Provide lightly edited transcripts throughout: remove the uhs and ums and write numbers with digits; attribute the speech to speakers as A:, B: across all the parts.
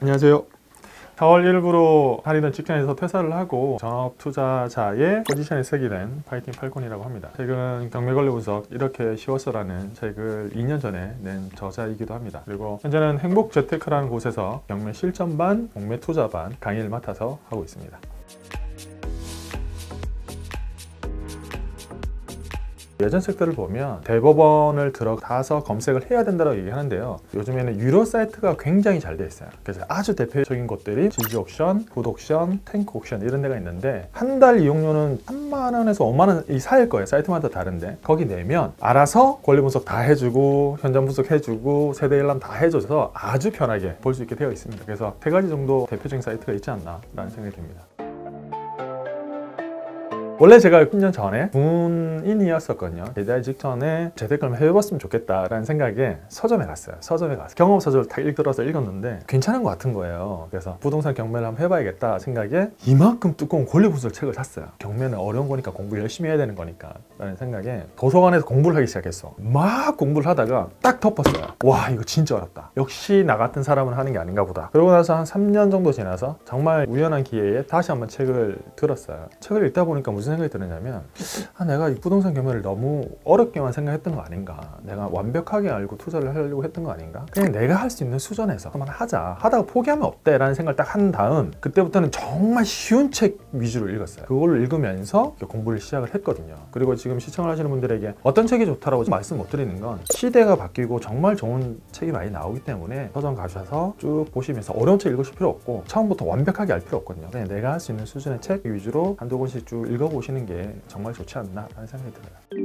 A: 안녕하세요. 4월 1일부로 다니던 직장에서 퇴사를 하고 전업 투자자의 포지션에 새게 된 파이팅 팔콘이라고 합니다. 최근 경매 권리 분석 이렇게 쉬웠어라는 책을 2년 전에 낸 저자이기도 합니다. 그리고 현재는 행복재테크라는 곳에서 경매 실전 반, 공매 투자 반 강의를 맡아서 하고 있습니다. 예전 책들을 보면 대법원을 들어가서 검색을 해야 된다고 얘기하는데요. 요즘에는 유료 사이트가 굉장히 잘 되어 있어요. 그래서 아주 대표적인 곳들이 지지 옥션, 굿 옥션, 탱크 옥션 이런 데가 있는데 한 달 이용료는 3만 원에서 5만 원 사이일 거예요. 사이트마다 다른데 거기 내면 알아서 권리 분석 다 해주고 현장 분석 해주고 세대 열람 다 해줘서 아주 편하게 볼 수 있게 되어 있습니다. 그래서 3가지 정도 대표적인 사이트가 있지 않나 라는 생각이 듭니다. 원래 제가 10년 전에 군인이었었거든요. 제대 직전에 재테크를 해봤으면 좋겠다라는 생각에 서점에 갔어요. 서점에 가서 경험서적을 다 읽었는데 괜찮은 것 같은 거예요. 그래서 부동산 경매를 한번 해봐야겠다 생각에 이만큼 두꺼운 권리 분석 책을 샀어요. 경매는 어려운 거니까 공부 열심히 해야 되는 거니까 라는 생각에 도서관에서 공부를 하기 시작했어. 막 공부를 하다가 딱 덮었어요. 와, 이거 진짜 어렵다. 역시 나 같은 사람은 하는 게 아닌가 보다. 그러고 나서 한 3년 정도 지나서 정말 우연한 기회에 다시 한번 책을 들었어요. 책을 읽다 보니까 무슨 생각이 드느냐면 내가 이 부동산 경매를 너무 어렵게만 생각했던 거 아닌가, 내가 완벽하게 알고 투자를 하려고 했던 거 아닌가, 그냥 내가 할 수 있는 수준에서 한번 하자, 하다가 포기하면 어때? 라는 생각을 딱 한 다음 그때부터는 정말 쉬운 책 위주로 읽었어요. 그걸 읽으면서 공부를 시작을 했거든요. 그리고 지금 시청을 하시는 분들에게 어떤 책이 좋다라고 말씀 못 드리는 건 시대가 바뀌고 정말 좋은 책이 많이 나오기 때문에 서점 가셔서 쭉 보시면서 어려운 책 읽으실 필요 없고 처음부터 완벽하게 알 필요 없거든요. 그냥 내가 할 수 있는 수준의 책 위주로 한두 권씩 쭉 읽어보시는 게 정말 좋지 않나 라는 생각이 들어요.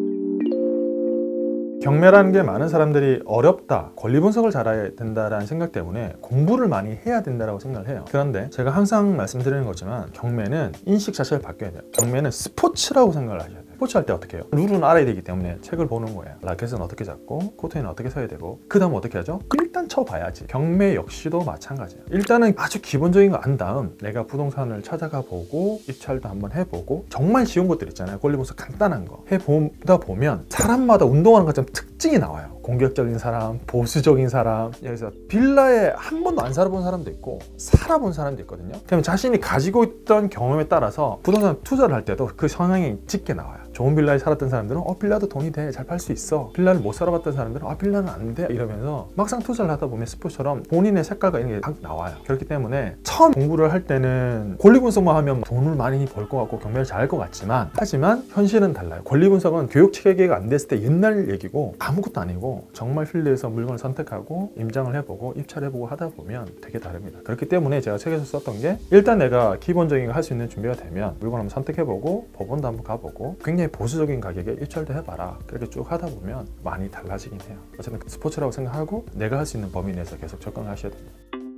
A: 경매라는 게 많은 사람들이 어렵다, 권리 분석을 잘해야 된다라는 생각 때문에 공부를 많이 해야 된다고 생각을 해요. 그런데 제가 항상 말씀드리는 거지만 경매는 인식 자체를 바뀌어야 돼요. 경매는 스포츠라고 생각을 하셔야 돼요. 스포츠 할 때 어떻게 해요? 룰은 알아야 되기 때문에 책을 보는 거예요. 라켓은 어떻게 잡고 코트에는 어떻게 서야 되고 그 다음 어떻게 하죠? 일단 쳐봐야지. 경매 역시도 마찬가지예요. 일단은 아주 기본적인 거 안 다음 내가 부동산을 찾아가 보고 입찰도 한번 해보고 정말 쉬운 것들 있잖아요. 권리 분석 간단한 거 해보다 보면 사람마다 운동하는 것처럼 특징이 나와요. 공격적인 사람, 보수적인 사람, 여기서 빌라에 한 번도 안 살아본 사람도 있고 살아본 사람도 있거든요. 그러면 자신이 가지고 있던 경험에 따라서 부동산 투자를 할 때도 그 성향이 짙게 나와요. 좋은 빌라에 살았던 사람들은 빌라도 돈이 돼, 잘 팔 수 있어. 빌라를 못 살아봤던 사람들은 빌라는 안 돼 이러면서 막상 투자를 하다 보면 스포처럼 본인의 색깔과 이런 게 딱 나와요. 그렇기 때문에 처음 공부를 할 때는 권리 분석만 하면 돈을 많이 벌 것 같고 경매를 잘할 것 같지만 하지만 현실은 달라요. 권리 분석은 교육 체계가 안 됐을 때 옛날 얘기고 아무것도 아니고 정말 필드에서 물건을 선택하고 임장을 해보고 입찰해보고 하다 보면 되게 다릅니다. 그렇기 때문에 제가 책에서 썼던 게 일단 내가 기본적인 거 할 수 있는 준비가 되면 물건 한번 선택해보고 법원도 한번 가보고 굉장히 보수적인 가격에 입찰도 해봐라. 그렇게 쭉 하다 보면 많이 달라지긴 해요. 어쨌든 스포츠라고 생각하고 내가 할 수 있는 범위 내에서 계속 접근을 하셔야 됩니다.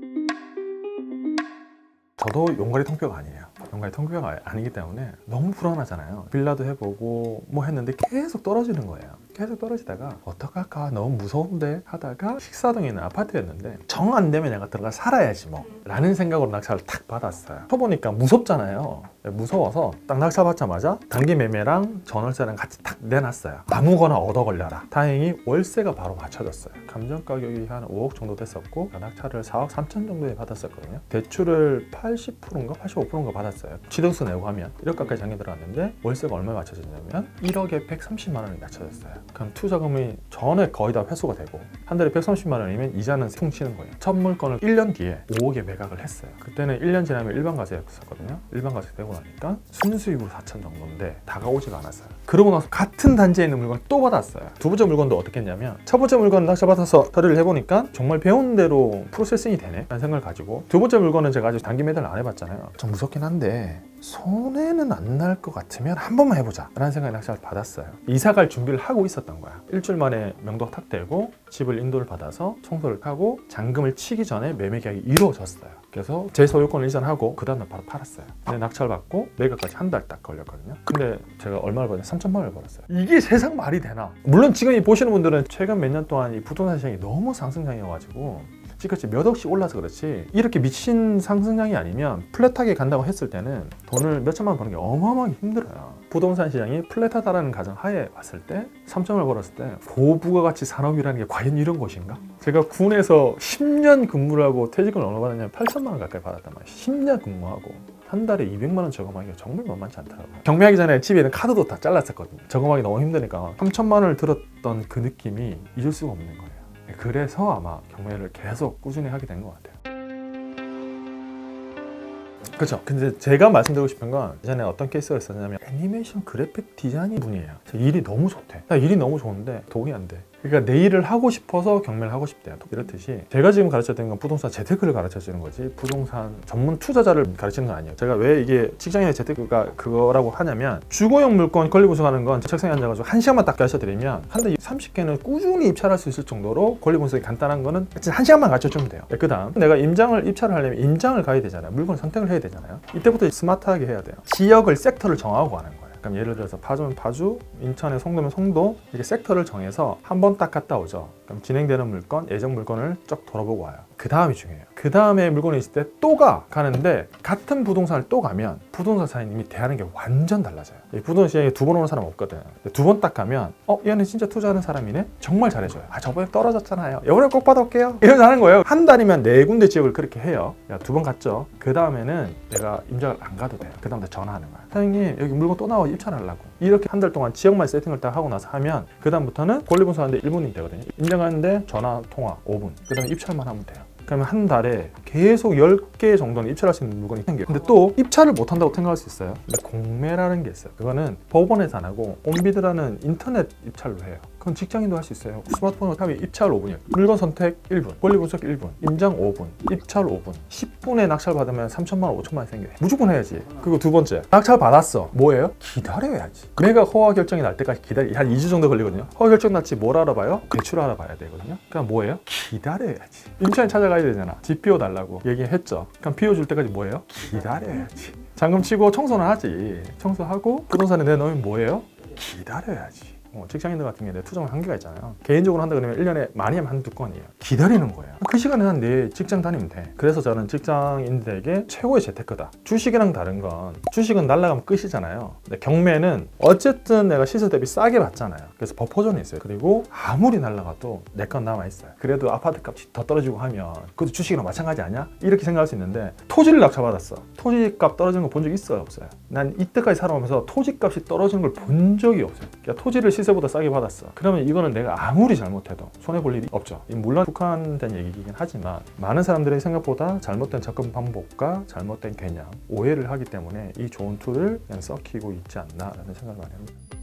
A: 저도 용가리 통뼈가 아니에요. 용가리 통뼈가 아니기 때문에 너무 불안하잖아요. 빌라도 해보고 뭐 했는데 계속 떨어지는 거예요. 계속 떨어지다가 어떡할까 너무 무서운데 하다가 식사동에 있는 아파트였는데 정 안 되면 내가 들어가 살아야지 뭐 라는 생각으로 낙찰을 탁 받았어요. 쳐보니까 무섭잖아요. 무서워서 딱 낙찰 받자마자 단기 매매랑 전월세랑 같이 탁 내놨어요. 아무거나 얻어 걸려라. 다행히 월세가 바로 맞춰졌어요. 감정 가격이 한 5억 정도 됐었고 낙찰을 4억 3천 정도에 받았었거든요. 대출을 80%인가 85%인가 받았어요. 취득세 내고 하면 1억 가까이 장기 들어갔는데 월세가 얼마에 맞춰졌냐면 1억에 130만 원이 맞춰졌어요. 그럼 투자금이 전에 거의 다 회수가 되고 한 달에 130만 원이면 이자는 퉁치는 거예요. 첫 물건을 1년 뒤에 5억에 매각을 했어요. 그때는 1년 지나면 일반 과세였었거든요. 일반 과세 되고 나니까 순수익으로 4천 정도인데 다가오지가 않았어요. 그러고 나서 같은 단지에 있는 물건 또 받았어요. 두 번째 물건도 어떻게 했냐면 첫 번째 물건 낙찰 받아서 처리를 해보니까 정말 배운 대로 프로세싱이 되네 라는 생각을 가지고 두 번째 물건은 제가 아직 단기 매도를 안 해봤잖아요. 좀 무섭긴 한데 손해는 안 날 것 같으면 한 번만 해보자 라는 생각에 낙찰을 받았어요. 이사갈 준비를 하고 있었던 거야. 일주일 만에 명도가 탁 되고 집을 인도를 받아서 청소를 하고 잔금을 치기 전에 매매 계약이 이루어졌어요. 그래서 제 소유권을 이전하고 그 다음날 바로 팔았어요. 근데 낙찰 받고 매각까지 한 달 딱 걸렸거든요. 근데 제가 얼마를 벌었냐? 3천만 원을 벌었어요. 이게 세상 말이 되나? 물론 지금 보시는 분들은 최근 몇 년 동안 이 부동산 시장이 너무 상승장이어가지고 찍었지 몇 억씩 올라서 그렇지 이렇게 미친 상승장이 아니면 플랫하게 간다고 했을 때는 돈을 몇 천만 원 버는 게 어마어마하게 힘들어요. 부동산 시장이 플랫하다라는 가정 하에 왔을 때 3천을 벌었을 때 고부가가치 산업이라는 게 과연 이런 것인가? 제가 군에서 10년 근무를 하고 퇴직금을 얼마 받았냐면 8천만 원 가까이 받았단 말이에요. 10년 근무하고 한 달에 200만 원 저금하기가 정말 만만치 않더라고요. 경매하기 전에 집에 있는 카드도 다 잘랐었거든요. 저금하기 너무 힘드니까 3천만 원을 들었던 그 느낌이 잊을 수가 없는 거예요. 그래서 아마 경매를 계속 꾸준히 하게 된 것 같아요. 그렇죠. 근데 제가 말씀드리고 싶은 건 예전에 어떤 케이스가 있었냐면 애니메이션 그래픽 디자인 분이에요. 일이 너무 좋대. 일이 너무 좋은데 돈이 안 돼. 그러니까 내 일을 하고 싶어서 경매를 하고 싶대요. 이렇듯이 제가 지금 가르쳤던 건 부동산 재테크를 가르쳐 주는 거지 부동산 전문 투자자를 가르치는 건 아니에요. 제가 왜 이게 직장인의 재테크가 그거라고 하냐면 주거용 물건 권리 분석하는 건 책상에 앉아가지고 1시간만 딱 가르쳐드리면 한 달 30개는 꾸준히 입찰할 수 있을 정도로 권리 분석이 간단한 거는 1시간만 가르쳐주면 돼요. 그 다음 내가 임장을 입찰을 하려면 임장을 가야 되잖아요. 물건을 선택을 해야 되잖아요. 이때부터 스마트하게 해야 돼요. 지역을 섹터를 정하고 가는 거예요. 그럼 예를 들어서 파주면 파주, 인천에 송도면 송도 이렇게 섹터를 정해서 한 번 딱 갔다 오죠. 그럼 진행되는 물건, 예정 물건을 쭉 돌아보고 와요. 그 다음이 중요해요. 그 다음에 물건이 있을 때 또 가는데 같은 부동산을 또 가면 부동산 사장님이 대하는 게 완전 달라져요. 이 부동산 시장에 두 번 오는 사람 없거든. 두 번 딱 가면 얘는 진짜 투자하는 사람이네? 정말 잘해줘요. 저번에 떨어졌잖아요. 이번에 꼭 받아올게요. 이러면서 하는 거예요. 한 달이면 4군데 지역을 그렇게 해요. 두 번 갔죠. 그 다음에는 내가 임장을 안 가도 돼요. 그 다음부터 전화하는 거야. 사장님 여기 물건 또 나와 입찰하려고. 이렇게 한 달 동안 지역만 세팅을 딱 하고 나서 하면 그 다음부터는 권리 분석하는데 1분이 되거든요. 임장하는데 전화 통화 5분. 그 다음에 입찰만 하면 돼요. 그러면 한 달에 계속 10개 정도는 입찰할 수 있는 물건이 생겨요. 근데 또 입찰을 못 한다고 생각할 수 있어요. 근데 공매라는 게 있어요. 그거는 법원에서 안 하고 온비드라는 인터넷 입찰로 해요. 그건 직장인도 할 수 있어요. 스마트폰으로 하면 입찰 5분이에요. 물건 선택 1분, 권리 분석 1분, 임장 5분, 입찰 5분. 10분에 낙찰 받으면 3천만 원, 5천만 원 생겨요. 무조건 해야지. 그리고 두 번째, 낙찰 받았어. 뭐예요? 기다려야지. 매각 허가 결정이 날 때까지 한 2주 정도 걸리거든요. 허가 결정 났지 뭘 알아봐요? 대출 알아봐야 되거든요. 그럼 뭐예요? 기다려야지. 임차인 찾아가야 되잖아. 집 비워달라고 얘기했죠. 그럼 비워줄 때까지 뭐예요? 기다려야지. 잔금 치고 청소는 하지. 청소하고 부동산에 내놓으면 뭐예요? 기다려야지. 직장인들 같은 경우에 투자는 한계가 있잖아요. 개인적으로 한다 그러면 1년에 많이 하면 한두 건이에요. 기다리는 거예요. 그 시간에 난 내 직장 다니면 돼. 그래서 저는 직장인들에게 최고의 재테크다. 주식이랑 다른 건 주식은 날라가면 끝이잖아요. 근데 경매는 어쨌든 내가 시세 대비 싸게 받잖아요. 그래서 버퍼존이 있어요. 그리고 아무리 날라가도 내 건 남아있어요. 그래도 아파트 값이 더 떨어지고 하면 그것도 주식이랑 마찬가지 아니야? 이렇게 생각할 수 있는데 토지를 낙찰받았어. 토지값 떨어지는 거 본 적 있어요? 없어요? 난 이때까지 살아오면서 토지값이 떨어지는 걸 본 적이 없어요. 그러니까 토지를 시세보다 싸게 받았어. 그러면 이거는 내가 아무리 잘못해도 손해볼 일이 없죠. 물론 국한된 얘기이긴 하지만 많은 사람들이 생각보다 잘못된 접근 방법과 잘못된 개념, 오해를 하기 때문에 이 좋은 툴을 그냥 썩히고 있지 않나라는 생각을 많이 합니다.